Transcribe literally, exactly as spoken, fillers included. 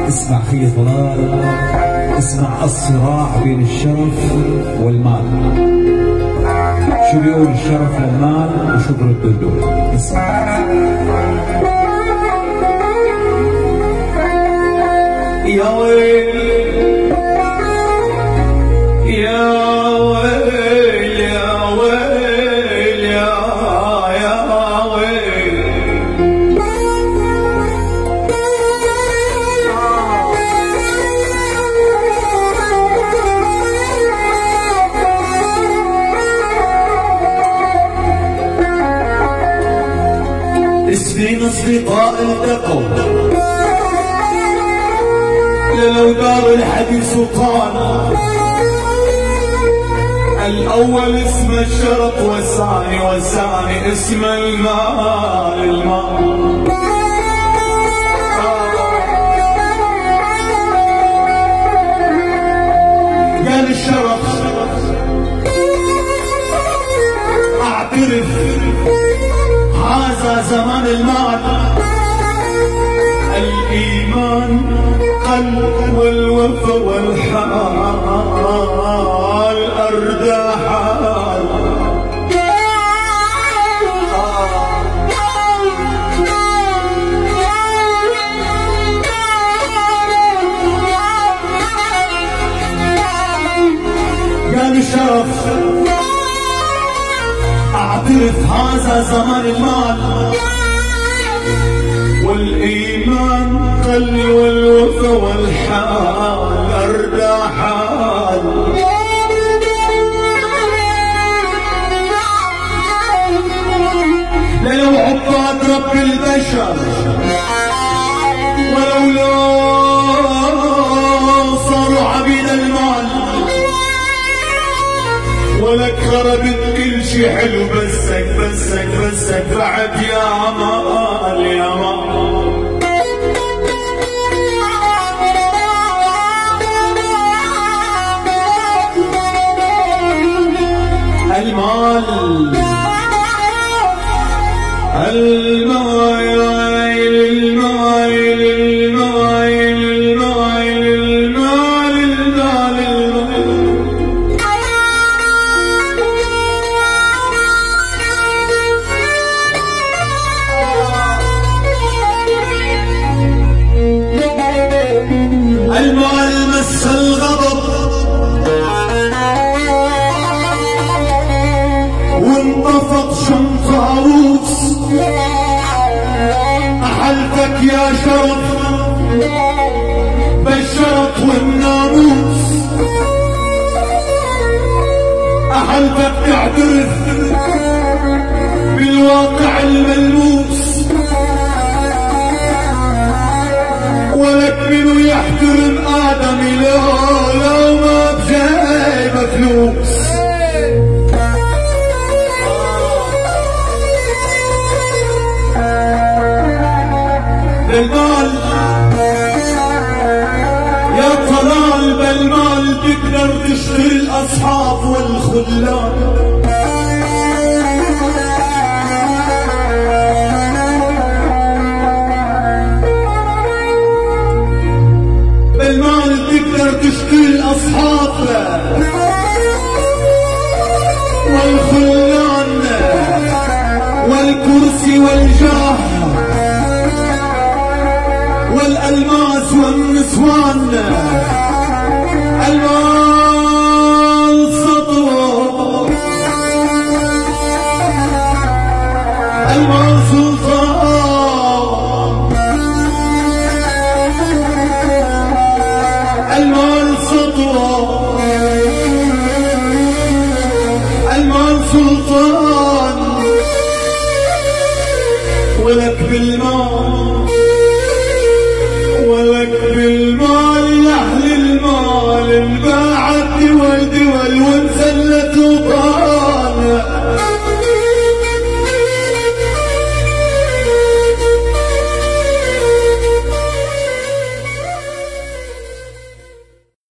اسمع خي طلال، اسمع الصراع بين الشرف والمال. شو بيقول الشرف للمال وشو برد له؟ اسمع. يا ويل يا ويل يا ويل يا يا ويل، اثنين اصدقاء التقوا لو دار الحديث وقال الأول اسم الشرف والثاني والثاني اسم المال المال. قال الشرف اعترف هذا زمان المال، الإيمان قل والوفا والحال أردى حال. قال الشرف اعترف هذا زمان المال، والإيمان قل والوفا والحال أردى حال. لو عباد رب البشر ولو لو صاروا عبيد المال، ولك خربت كل شي حلو بسك بسك بسك بعد يا مال يا مال. المال المايل المايل المايل المايل المال المال المال مس الغضب وانطفت شمس عروس. أحلفك يا شرف بالشرف والناموس، أحلفك تعترف بالواقع الملموس، ولك منو يحترم آدمي لو لو ما بجايبه فلوس. المال يا طلال بالمال تقدر تشتري الأصحاب والخلان. بالمال تقدر تشتري الأصحاب والخلان والكرسي والجاه والألماس والنسوان. المال سطوة المال سلطان، المال سطوة المال سلطان. ولك بالمال ولك بالمال أهل المال البال.